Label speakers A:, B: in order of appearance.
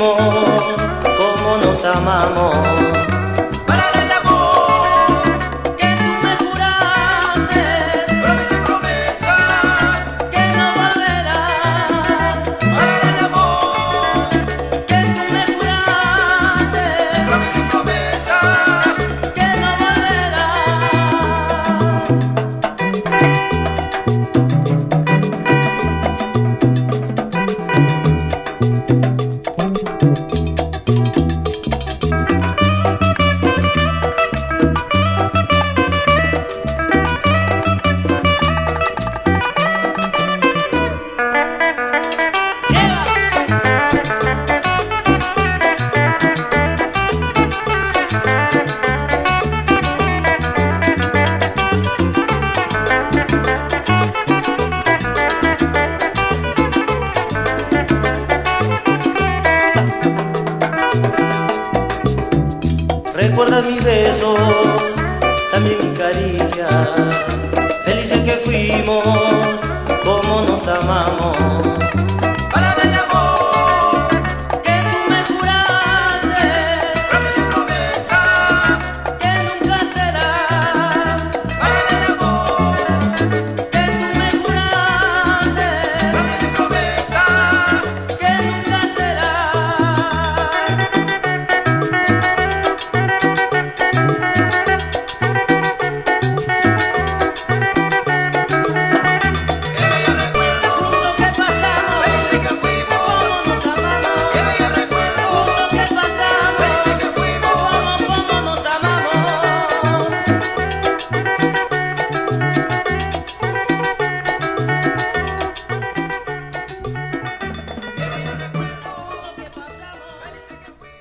A: fuimos, cómo nos amamos.
B: Palabra de amor que tú me juraste, promesa y promesa
A: Que no volverás.
B: palabra de amor
A: Que tú me juraste.
B: promesa y promesa.
A: Que no volverás. Recuerda mis besos, también mis caricias, felices que fuimos.